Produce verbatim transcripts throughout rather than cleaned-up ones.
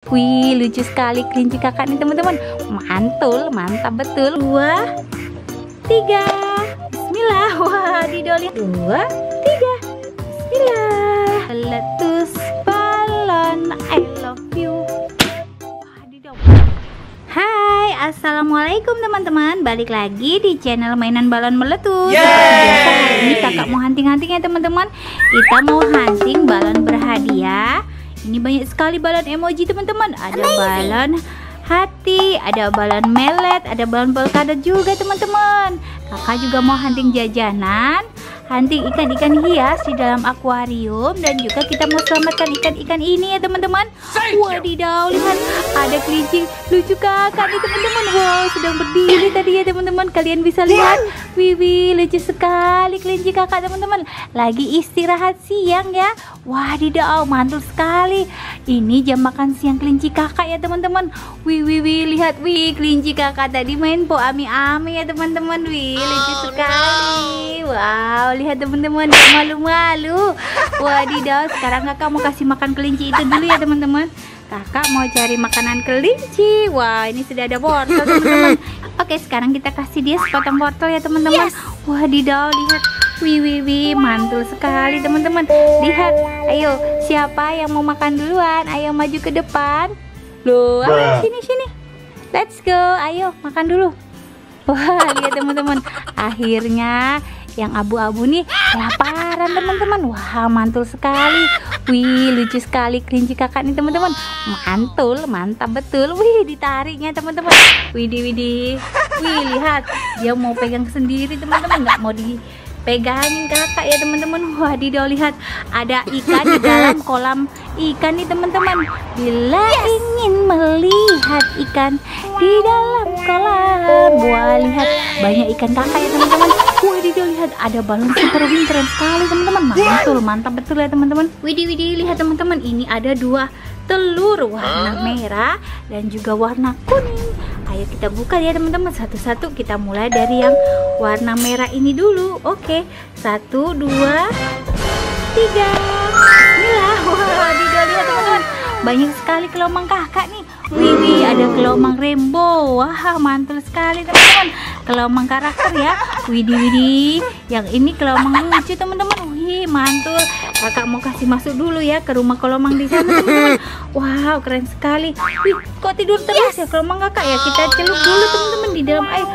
Wih, lucu sekali kelinci kakak nih teman-teman. Mantul, mantap betul. Dua, tiga. Bismillah. Wah, didoli. Dua, tiga. Bismillah. Meletus balon. I love you. Wah, didol. Hai, assalamualaikum teman-teman. Balik lagi di channel mainan balon meletus. Yeay. Ini kakak mau hunting-hunting ya teman-teman. Kita mau hunting balon berhadiah. Ini banyak sekali balon emoji teman-teman. Ada balon hati, ada balon melet, ada balon polkadot juga teman-teman. Kakak juga mau hunting jajanan, hunting ikan-ikan hias di dalam akuarium, dan juga kita mau selamatkan ikan-ikan ini ya teman-teman. Wadidaw, lihat ada kelinci lucu kakak nih teman-teman. Wow, sedang berdiri tadi ya teman-teman. Kalian bisa lihat. Wiwi, lucu sekali kelinci kakak teman-teman. Lagi istirahat siang ya. Wadidaw, mantul sekali. Ini jam makan siang kelinci kakak ya teman-teman. Wih, wih, wih, lihat wih, kelinci kakak tadi main po ami-ami ya teman-teman. Wih, lucu sekali. Wow, lihat teman-teman, dia malu-malu. Wadidaw, sekarang kakak mau kasih makan kelinci itu dulu ya teman-teman. Kakak mau cari makanan kelinci. Wah, ini sudah ada wortel teman-teman. Oke, sekarang kita kasih dia sepotong wortel ya teman-teman. Yes. Wadidaw, lihat. Wih, wih, wih, mantul sekali teman-teman. Lihat, ayo, siapa yang mau makan duluan? Ayo maju ke depan. Loh, ayo, sini, sini. Let's go, ayo makan dulu. Wah, lihat teman-teman. Akhirnya yang abu-abu nih kelaparan teman-teman. Wah, mantul sekali. Wih, lucu sekali kelinci kakak nih teman-teman. Mantul, mantap betul. Wih, ditariknya teman-teman. Widih, widih. Wih, lihat, dia mau pegang sendiri teman-teman, nggak mau dipegangin kakak ya teman-teman. Wah, Dido, lihat ada ikan di dalam kolam ikan nih teman-teman. Bila ingin melihat ikan di dalam kolam, wah, lihat banyak ikan kakak ya teman-teman. Wah, Dido, lihat ada balon super wing, keren sekali teman-teman. Mantul, mantap betul ya teman-teman. Widih, widih, lihat teman-teman, ini ada dua telur warna merah dan juga warna kuning. Ayo kita buka ya teman-teman, satu-satu. Kita mulai dari yang warna merah ini dulu. Oke, satu, dua, tiga. Bismillah. Wah, Dido, lihat teman-teman, banyak sekali kelomang kakak nih. Wih, wih, ada kelomang rainbow. Wah, mantul sekali teman-teman. Kelomang karakter ya. Widih, widih. Yang ini kelomang lucu teman-teman. Wih, mantul. Kakak mau kasih masuk dulu ya ke rumah kelomang di sana teman-teman. Wow, keren sekali. Wih, kok tidur terus ya kelomang kakak ya? Kita celup dulu teman-teman di dalam air.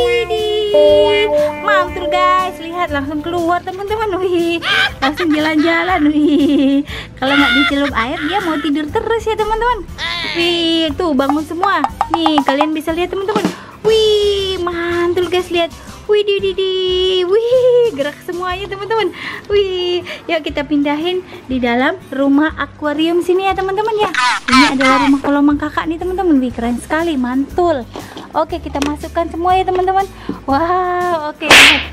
Widih, mantul guys. Lihat, langsung keluar teman-teman. Wih, langsung jalan-jalan. Wih, kalau nggak dicelup air dia mau tidur terus ya teman-teman. Wih, tuh bangun semua. Nih, kalian bisa lihat teman-teman. Wih, mantul guys, lihat. Wih, di, di, di. Wih, gerak semuanya teman-teman. Wih, yuk kita pindahin di dalam rumah akuarium sini ya teman-teman ya. Ini adalah rumah kelomang kakak nih teman-teman. Wih, keren sekali, mantul. Oke, kita masukkan semua ya teman-teman. Wow, oke.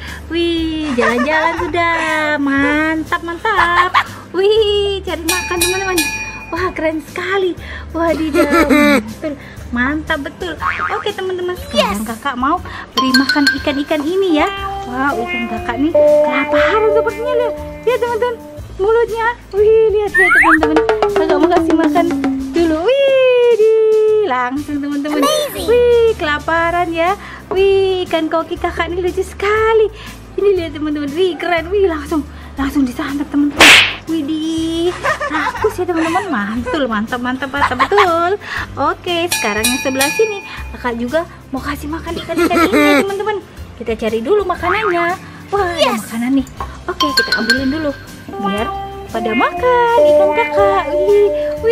Wih, jalan-jalan sudah. Mantap, mantap. Wih, cari makan teman-teman. Wah, keren sekali. Wah, di dalam. Betul. Mantap betul. Oke teman-teman, sekarang kakak mau beri makan ikan-ikan ini ya. Wow, ikan kakak nih kelaparan sepertinya. Lihat, lihat teman-teman, mulutnya. Wih, lihat, lihat teman-teman. Kakak mau kasih makan dulu. Wih, di langsung teman-teman. Wih, kelaparan ya. Wih, ikan koki kakak nih lucu sekali. Ini lihat teman-teman. Wih, keren. Wih, langsung langsung disantap teman-teman. Widih, rakus ya teman-teman. Mantul, mantap, mantap, mantap betul. Oke, sekarang yang sebelah sini kakak juga mau kasih makan ikan-ikan ini ya teman-teman. Kita cari dulu makanannya. Wah, ada makanan nih. Oke, kita ambilin dulu biar pada makan ikan kakak. Wih,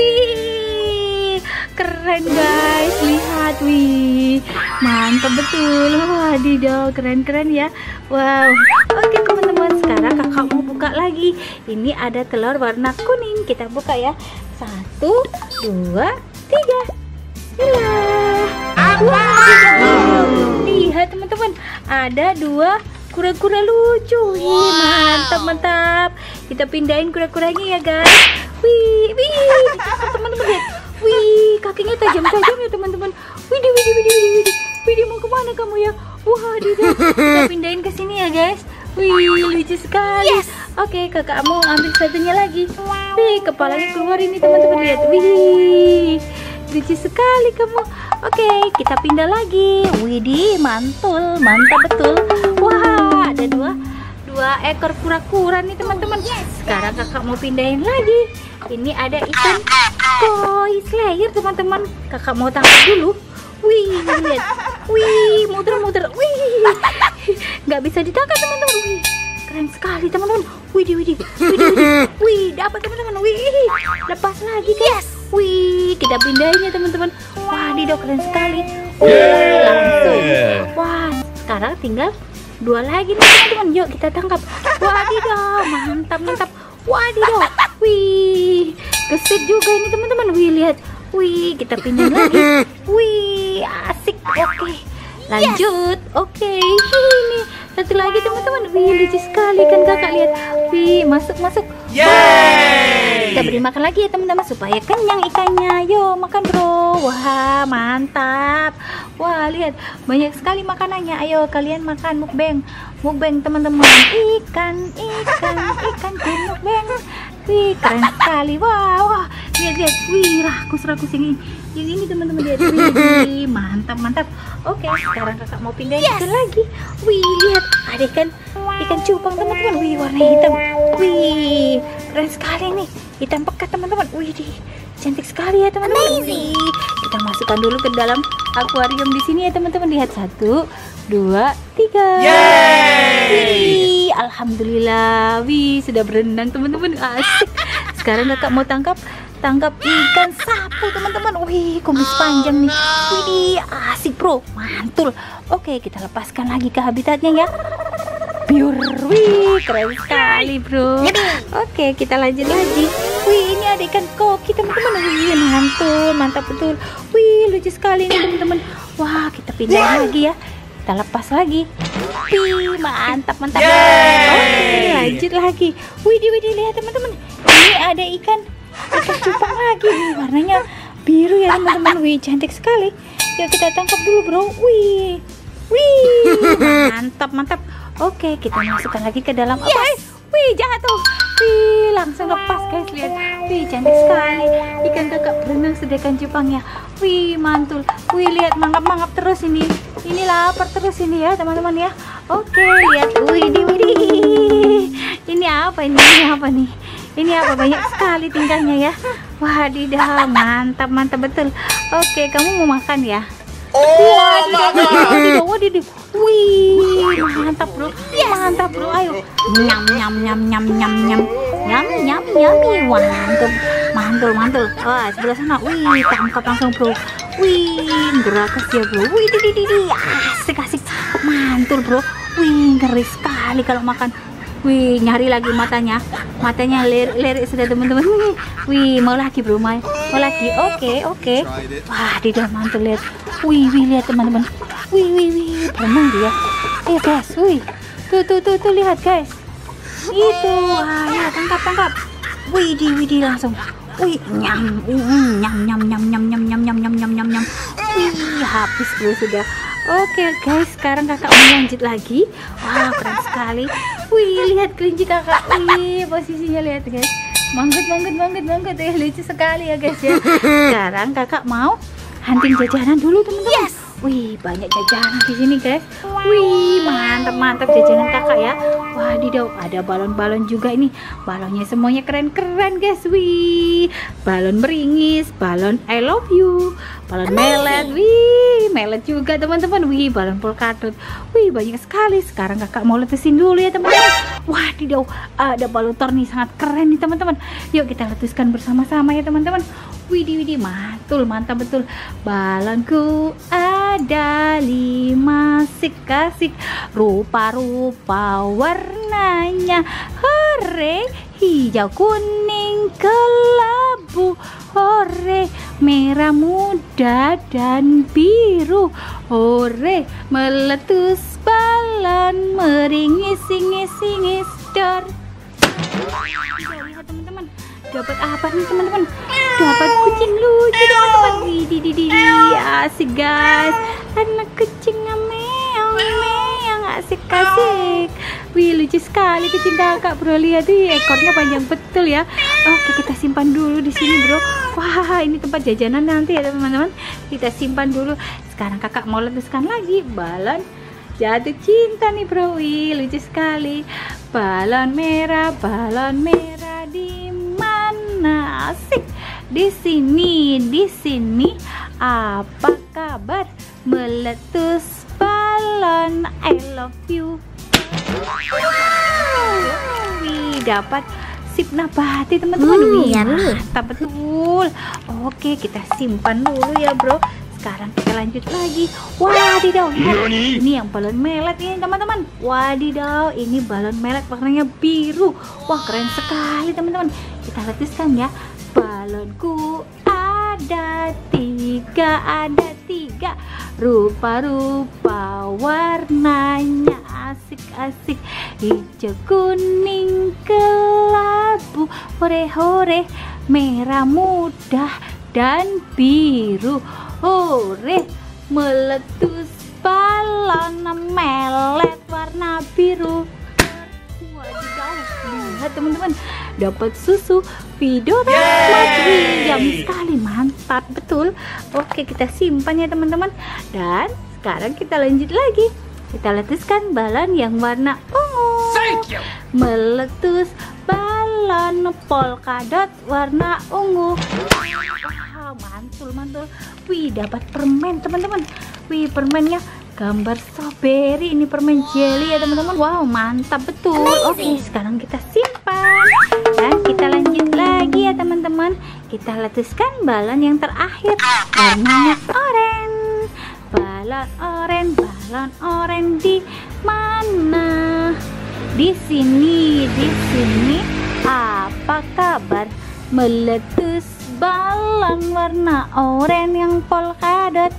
wih, keren guys. Lihat, wih, mantap betul. Wah, Dido, keren-keren ya. Wow. Oke teman-teman, sekarang kakak mau buka lagi. Ini ada telur warna kuning. Kita buka ya. Satu, dua, tiga. Bismillah. Wow. Lihat teman-teman, ada dua kura-kura lucu. Wih, mantap, mantap. Kita pindahin kura-kuranya ya guys. Wih, wih, teman-teman lihat. Wih, kakinya tajam-tajam ya teman-teman. Widih, widih, widih, widih. Widih, mau kemana kamu ya? Wah, Dido, kita pindahin ke sini ya guys. Wih, lucu sekali. Yes. Oke, kakak mau ambil satunya lagi. Wih, kepalanya keluar ini teman-teman, lihat. Wih, lucu sekali kamu. Oke, kita pindah lagi. Widih, mantul, mantap betul. Wah, ada dua dua ekor kura-kura nih teman-teman. Sekarang kakak mau pindahin lagi. Ini ada ikan koi slayer teman-teman. Kakak mau tangkap dulu. Wih, lihat. Wih, muter-muter. Wih, nggak bisa ditangkap teman-teman. Wih, keren sekali teman-teman. Wih, wih, wih, wih, wih, dapat teman-teman. Wih, lepas lagi guys. Wih, kita pindahin ya teman-teman. Wah, Dido keren sekali. Wih, langsung. Wah, sekarang tinggal dua lagi nih teman-teman. Yuk kita tangkap. Wah, Dido, mantap mantap. Wah, Dido. Wih, gesit juga ini teman-teman. Wih, lihat. Wih, kita pindah lagi. Wih, asik. Oke, lanjut. Oke, ini satu lagi teman-teman. Wih, lucu sekali kan kakak, lihat. Wih, masuk masuk. Yeay! Kita beri makan lagi ya teman-teman supaya kenyang ikannya. Yo, makan bro. Wah, mantap. Wah, lihat banyak sekali makanannya. Ayo kalian makan, mukbang. Mukbang teman-teman. Ikan, ikan, ikan mukbang. Wih, keren sekali. Wah, wah. Lihat, lihat. Wih, rakus-rakus ini. Yang ini teman-teman, lihat. Wih, mantap, mantap. Oke, sekarang kakak mau pindah yes. ikan lagi. Wih, lihat. Ada ikan ikan cupang teman-teman. Wih, warna hitam. Wih, keren sekali nih. Hitam pekat teman-teman. Wih, di cantik sekali ya teman-teman. Wih, kita masukkan dulu ke dalam akuarium di sini ya teman-teman. Lihat, satu, dua, tiga. Wih, alhamdulillah. Wih, sudah berenang teman-teman. Asik. Sekarang kakak mau tangkap tangkap ikan sapu teman-teman. Wih, kumis panjang nih. Wih, asik bro, mantul. Oke, kita lepaskan lagi ke habitatnya ya. Biur, wih, keren sekali bro. Oke, kita lanjut lagi. Wih, ini ada ikan koki teman-teman. Wih, mantul, mantap betul. Wih, lucu sekali nih teman-teman. Wah, kita pindah lagi ya. Kita lepas lagi. Wih, mantap, mantap. Oke, lanjut lagi. Wih, wih, lihat teman-teman. Ini ada ikan ikan cupang lagi. Wih, warnanya biru ya teman-teman. Wih, cantik sekali. Yuk kita tangkap dulu bro. Wih, wih, mantap, mantap. Oke, kita masukkan lagi ke dalam. Yes. Wih, jatuh. Wih, langsung lepas guys, lihat. Wih, cantik sekali. Ikan kakak berenang sedangkan cupangnya. Wih, mantul. Wih, lihat, mangap-mangap terus ini. Ini lapar terus ini ya teman-teman ya. Oke, lihat. Wih, di wih. Ini apa ini? Ini apa nih? Ini apa, banyak sekali tingkahnya ya. Wah, Dido, mantap, mantap betul. Oke, kamu mau makan ya? Wah, Dido, wah Dido. Wih, mantap bro, mantap bro. Ayo, nyam nyam nyam nyam nyam nyam nyam nyam nyam. Wah, mantap, mantul mantul. Wah, sebelah sana. Wih, tangkap langsung bro. Wih, gerakas ya bro. Wih, di di di, asik asik, mantul bro. Wih, ngeri sekali kalau makan. Wih, nyari lagi matanya. Matanya lirik sudah teman-teman. Wih, mau lagi bro, mau, mau lagi. Oke, oke. Wah, Dido mantul, lihat. Wih, wih, lihat teman-teman. Wih, wih, wih, berenang dia. Eh guys, wih. Tuh, tuh, tuh, tuh, lihat guys. Itu, wah, ya, tangkap, tangkap. Wih, di, wih, di, langsung. Wih, nyam, nyam, nyam, nyam, nyam, nyam, nyam, nyam, nyam, nyam, nyam, nyam. Wih, habis bro sudah. Oke guys, sekarang kakak mau lanjut lagi. Wah, keren sekali. Wih, lihat kelinci kakak. Wih, posisinya lihat guys. Manggut, manggut, manggut, manggut. Eh, lucu sekali ya guys ya. Sekarang kakak mau hunting jajanan dulu teman-teman. Yes. Wih, banyak jajanan di sini guys. Wih, mantap mantap jajanan kakak ya. Wah, Dido, ada balon-balon juga ini. Balonnya semuanya keren-keren guys. Wih, balon meringis, balon I love you, balon melet. Wih, melet juga teman-teman. Wih, balon polkadot. Wih, banyak sekali. Sekarang kakak mau letusin dulu ya teman-teman. Wah, Dido, ada balon nih sangat keren nih teman-teman. Yuk kita letuskan bersama-sama ya teman-teman. Widih, widih, mantul, mantap betul. Balonku ada lima sik-kasik, rupa-rupa warnanya. Hore, hijau, kuning, kelabu. Hore, merah muda dan biru. Hore, meletus balon, meringis-ingis-ingis dor. Lihat teman-teman, dapat apa nih teman-teman? Dapat kucing lucu teman-teman. Widih, di, di, di, asik guys. Anak kucing meong meong, asik asik. Wih, lucu sekali kucing kakak bro, lihat nih ekornya panjang betul ya. Oke, kita simpan dulu di sini bro. Wah, ini tempat jajanan nanti ya teman-teman. Kita simpan dulu. Sekarang kakak mau letuskan lagi balon jatuh cinta nih bro. Wih, lucu sekali. Balon merah, balon merah di mana? Asik. Di sini, di sini. Apa kabar? Meletus balon, I love you. Wow. Wih, dapat sip nabati teman-teman. Wih, mantap betul. Oke, kita simpan dulu ya bro. Sekarang kita lanjut lagi. Wadidaw, lihat. Ini yang balon melet ini teman-teman. Wadidaw, ini balon melet warnanya biru. Wah, keren sekali teman-teman. Kita letuskan ya. Balonku ada tiga, ada tiga. Rupa-rupa warnanya asik-asik. Hijau, kuning, kelabu, hore-hore, merah muda, dan biru. Hore, meletus balon melet warna biru. Wadidaw, lihat teman-teman, dapat susu Vidora Jam sekali, mantap betul. Oke, kita simpan ya teman-teman. Dan sekarang kita lanjut lagi. Kita letuskan balon yang warna ungu. Meletus balon polkadot warna ungu. Wah, mantul mantul. Wih, dapat permen teman-teman. Wih, permennya gambar strawberry. Ini permen jelly ya teman-teman. Wow, mantap betul. Oke, sekarang kita simpan dan kita lanjut lagi ya teman-teman. Kita letuskan balon yang terakhir, warnanya oranye. Balon oranye, balon oranye di mana? Di sini, di sini. Apa kabar? Meletus balon warna oranye yang polkadot.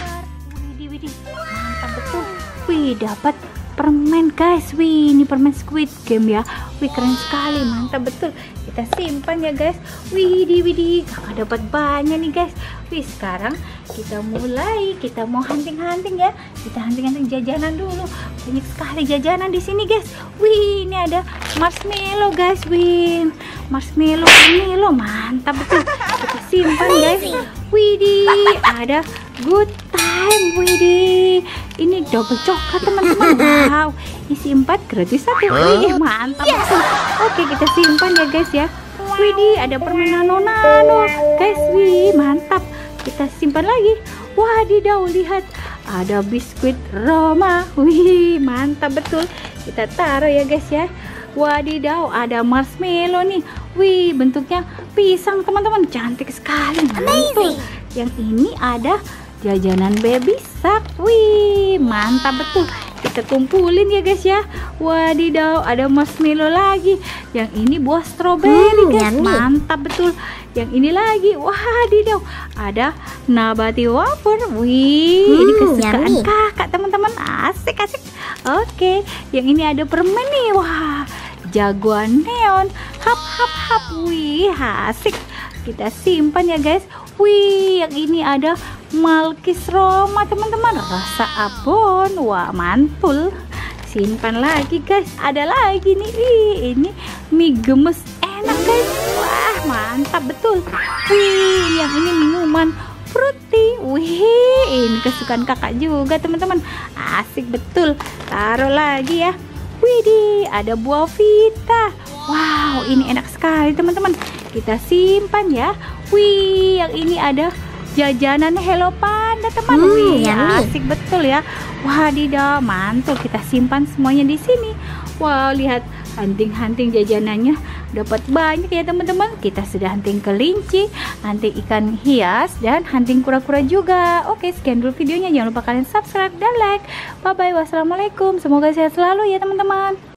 Widih, widih, mantap betul. Wih, dapat permen guys. Wih, ini permen Squid Game ya. Wih, keren sekali, mantap betul. Kita simpan ya guys. Widih, widih, kakak dapat banyak nih guys. Wih, sekarang kita mulai. Kita mau hunting-hunting ya. Kita hunting-hunting jajanan dulu. Banyak sekali jajanan di sini guys. Wih, ini ada marshmallow guys. Wih, marshmallow ini loh, mantap betul. Kita simpan guys. Widih, ada good time. Widih, ini double coklat teman-teman. Wow, isi empat gratis satu. Wih, mantap betul. Oke, kita simpan ya guys ya. Widih, ada permen nano-nano guys. Wih, mantap. Kita simpan lagi. Wadidaw, lihat, ada biskuit Roma. Wih, mantap betul. Kita taruh ya guys ya. Wadidaw, ada marshmallow nih. Wih, bentuknya pisang teman-teman, cantik sekali, mantul. Yang ini ada jajanan baby shark. Wih, mantap betul. Kita kumpulin ya guys ya. Wadidaw, ada marshmallow lagi. Yang ini buah stroberi guys, mantap betul. Yang ini lagi, wadidaw, ada nabati wafer. Wih, ini kesukaan kakak teman-teman, asik asik. Oke, yang ini ada permen nih. Wah, jagoan neon, hap hap hap. Wih, asik. Kita simpan ya guys. Wih, yang ini ada Malkis Roma teman-teman, rasa abon. Wah, mantul. Simpan lagi guys. Ada lagi nih. Wih, ini mie gemes enak guys. Wah, mantap betul. Wih, yang ini minuman fruity. Wih, ini kesukaan kakak juga teman-teman. Asik betul. Taruh lagi ya. Widih, ada buah vita. Wow, ini enak sekali teman-teman. Kita simpan ya. Wih, yang ini ada jajanan Hello Panda teman. Hmm, Wih, yummy. asik betul ya. Wadidaw, mantul. Kita simpan semuanya di sini. Wow, lihat hunting-hunting jajanannya dapat banyak ya teman-teman. Kita sudah hunting kelinci, hunting ikan hias, dan hunting kura-kura juga. Oke, sekian dulu videonya. Jangan lupa kalian subscribe dan like. Bye bye. Wassalamualaikum. Semoga sehat selalu ya teman-teman.